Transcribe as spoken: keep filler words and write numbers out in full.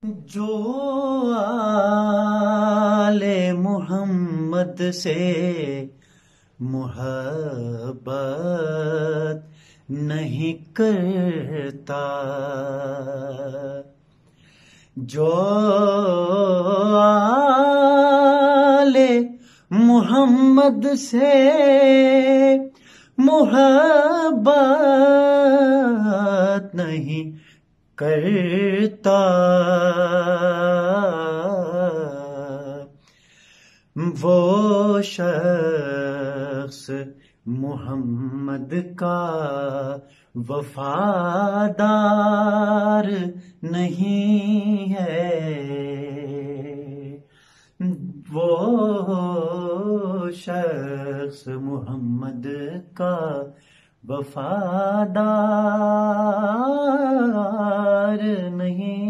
جو آل محمد سے محبت نہیں کرتا، جو آل محمد سے محبت نہیں کرتا، وہ شخص محمد کا وفادار نہیں ہے، وہ شخص محمد کا وفادار نہیں